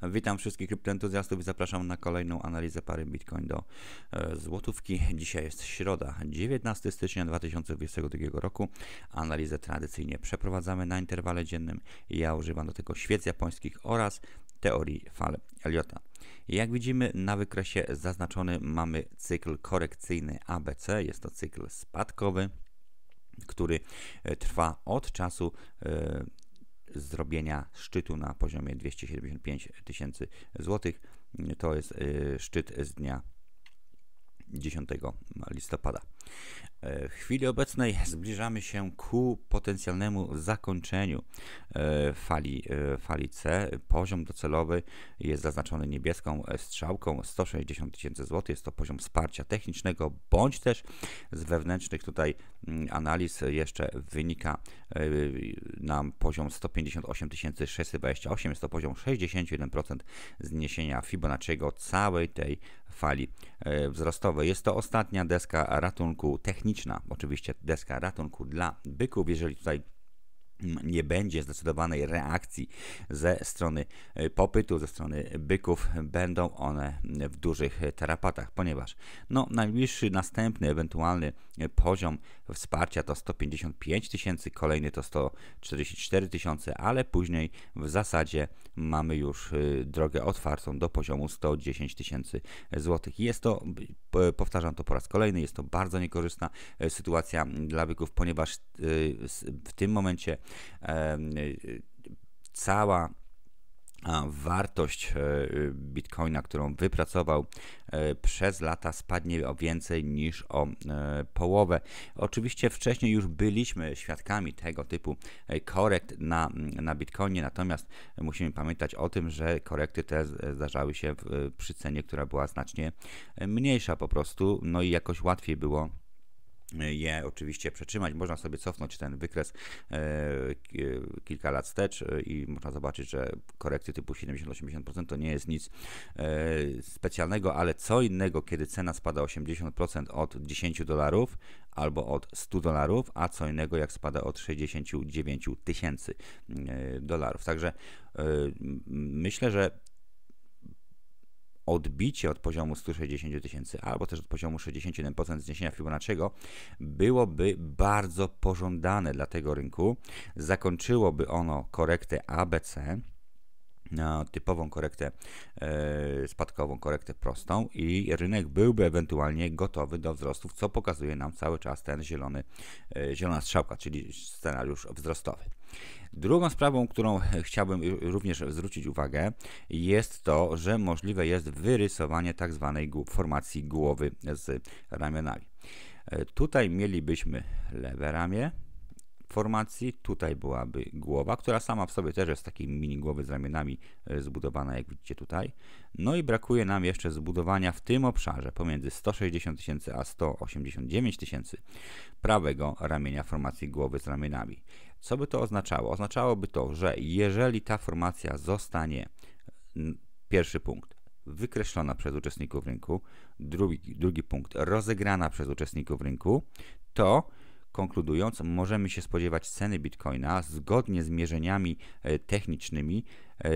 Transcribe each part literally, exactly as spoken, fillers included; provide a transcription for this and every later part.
Witam wszystkich kryptoentuzjastów i zapraszam na kolejną analizę pary Bitcoin do e, złotówki. Dzisiaj jest środa, dziewiętnastego stycznia dwa tysiące dwudziestego drugiego roku. Analizę tradycyjnie przeprowadzamy na interwale dziennym. Ja używam do tego świec japońskich oraz teorii fal Elliota. Jak widzimy na wykresie zaznaczony mamy cykl korekcyjny A B C. Jest to cykl spadkowy, który trwa od czasu e, zrobienia szczytu na poziomie dwieście siedemdziesiąt pięć tysięcy złotych. To jest y, szczyt z dnia dziesiątego listopada. W chwili obecnej zbliżamy się ku potencjalnemu zakończeniu fali, fali C. Poziom docelowy jest zaznaczony niebieską strzałką sto sześćdziesiąt tysięcy złotych. Jest to poziom wsparcia technicznego, bądź też z wewnętrznych tutaj analiz jeszcze wynika nam poziom sto pięćdziesiąt osiem tysięcy sześćset dwadzieścia osiem. Jest to poziom sześćdziesiąt jeden procent zniesienia Fibonacciego całej tej fali wzrostowej. Jest to ostatnia deska ratunku techniczna, oczywiście deska ratunku dla byków. Jeżeli tutaj nie będzie zdecydowanej reakcji ze strony popytu, ze strony byków, będą one w dużych tarapatach, ponieważ no, najbliższy, następny, ewentualny poziom wsparcia to sto pięćdziesiąt pięć tysięcy, kolejny to sto czterdzieści cztery tysiące, ale później w zasadzie mamy już drogę otwartą do poziomu sto dziesięć tysięcy złotych. Jest to, powtarzam to po raz kolejny, jest to bardzo niekorzystna sytuacja dla byków, ponieważ w tym momencie cała wartość Bitcoina, którą wypracował przez lata, spadnie o więcej niż o połowę. Oczywiście wcześniej już byliśmy świadkami tego typu korekt na, na Bitcoinie, natomiast musimy pamiętać o tym, że korekty te zdarzały się w, przy cenie, która była znacznie mniejsza po prostu, no i jakoś łatwiej było je oczywiście przetrzymać. Można sobie cofnąć ten wykres e, kilka lat wstecz i można zobaczyć, że korekty typu siedemdziesiąt do osiemdziesięciu procent to nie jest nic e, specjalnego, ale co innego, kiedy cena spada osiemdziesiąt procent od dziesięciu dolarów albo od stu dolarów, a co innego jak spada od sześćdziesięciu dziewięciu tysięcy dolarów. Także e, myślę, że odbicie od poziomu stu sześćdziesięciu tysięcy albo też od poziomu sześćdziesiąt jeden procent zniesienia Fibonacciego byłoby bardzo pożądane dla tego rynku. Zakończyłoby ono korektę A B C, typową korektę e, spadkową, korektę prostą i rynek byłby ewentualnie gotowy do wzrostów, co pokazuje nam cały czas ten zielony, e, zielona strzałka, czyli scenariusz wzrostowy. Drugą sprawą, którą chciałbym również zwrócić uwagę, jest to, że możliwe jest wyrysowanie tak zwanej formacji głowy z ramionami. Tutaj mielibyśmy lewe ramię formacji, tutaj byłaby głowa, która sama w sobie też jest takiej mini głowy z ramionami zbudowana, jak widzicie tutaj. No i brakuje nam jeszcze zbudowania w tym obszarze pomiędzy sto sześćdziesiąt tysięcy a sto osiemdziesiąt dziewięć tysięcy prawego ramienia formacji głowy z ramionami. Co by to oznaczało? Oznaczałoby to, że jeżeli ta formacja zostanie, pierwszy punkt, wykreślona przez uczestników rynku, drugi, drugi punkt, rozegrana przez uczestników rynku, to konkludując, możemy się spodziewać ceny Bitcoina zgodnie z mierzeniami technicznymi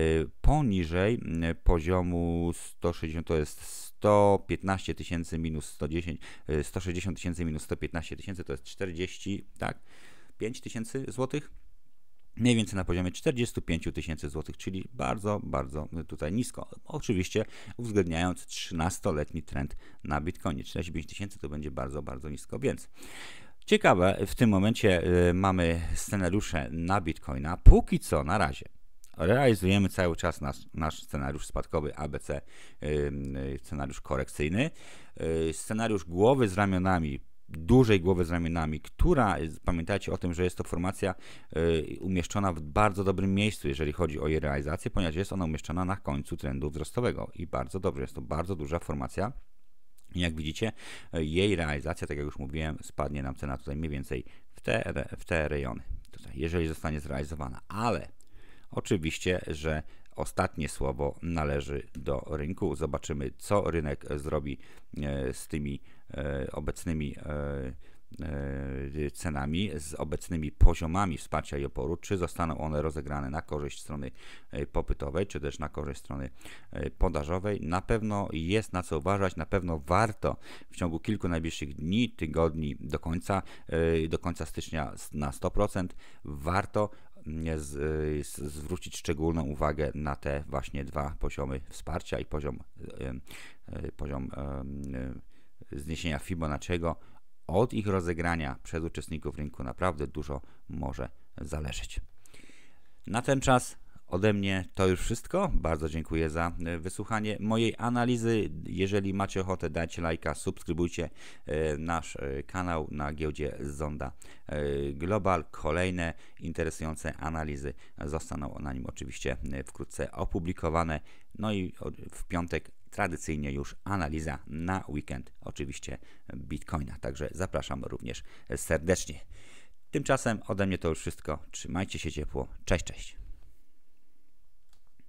poniżej poziomu sto sześćdziesiąt, to jest sto piętnaście tysięcy minus sto dziesięć, sto sześćdziesiąt tysięcy minus sto piętnaście tysięcy, to jest czterdzieści, tak, pięć tysięcy złotych. Mniej więcej na poziomie czterdziestu pięciu tysięcy złotych, czyli bardzo, bardzo tutaj nisko. Oczywiście uwzględniając trzynastoletni trend na Bitcoinie. czterdzieści pięć tysięcy to będzie bardzo, bardzo nisko, więc ciekawe, w tym momencie y, mamy scenariusze na Bitcoina. Póki co, na razie, realizujemy cały czas nasz, nasz scenariusz spadkowy A B C, y, y, scenariusz korekcyjny. Y, scenariusz głowy z ramionami, dużej głowy z ramionami, która, pamiętajcie o tym, że jest to formacja y, umieszczona w bardzo dobrym miejscu, jeżeli chodzi o jej realizację, ponieważ jest ona umieszczona na końcu trendu wzrostowego i bardzo dobrze, jest to bardzo duża formacja. Jak widzicie, jej realizacja, tak jak już mówiłem, spadnie nam cena tutaj mniej więcej w te, w te rejony, tutaj, jeżeli zostanie zrealizowana, ale oczywiście, że ostatnie słowo należy do rynku. Zobaczymy, co rynek zrobi z tymi obecnymi cenami, z obecnymi poziomami wsparcia i oporu, czy zostaną one rozegrane na korzyść strony popytowej, czy też na korzyść strony podażowej. Na pewno jest na co uważać, na pewno warto w ciągu kilku najbliższych dni, tygodni do końca, do końca stycznia na sto procent warto z, z, zwrócić szczególną uwagę na te właśnie dwa poziomy wsparcia i poziom, poziom zniesienia Fibonacciego. Od ich rozegrania przez uczestników rynku naprawdę dużo może zależeć. Na ten czas ode mnie to już wszystko. Bardzo dziękuję za wysłuchanie mojej analizy. Jeżeli macie ochotę, dajcie lajka, subskrybujcie nasz kanał na giełdzie Zonda Global. Kolejne interesujące analizy zostaną na nim oczywiście wkrótce opublikowane. No i w piątek tradycyjnie już analiza na weekend, oczywiście Bitcoina. Także zapraszam również serdecznie. Tymczasem ode mnie to już wszystko. Trzymajcie się ciepło. Cześć, cześć.